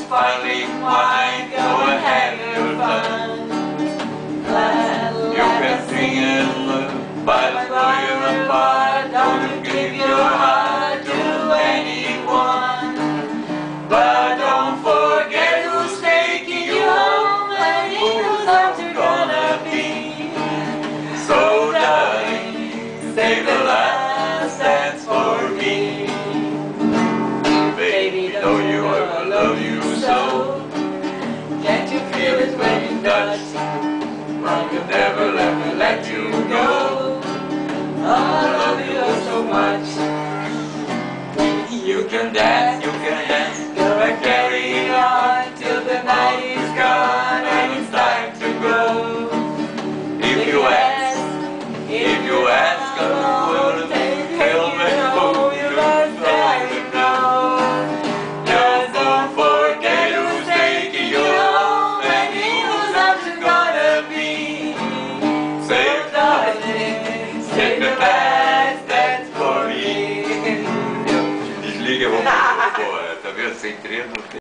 sparkling wine, go and have your fun. You can sing it by the blowing apart. Don't give your heart to anyone, but don't forget who's taking you home and whose arms you're gonna be. So darling, save the last dance for me. Baby, know you I love you so. Can't you feel it when you touch? I could never let you go. I love you so much. You can dance, go and carry on till the night is gone and it's time to go. If you ask, I will take you home. You must have to know. Just don't forget who's taking you home and whose arms you're gonna be. Save darling, save the last dance for me. Desliga, vamos. Pô, tá vendo? Sem treino.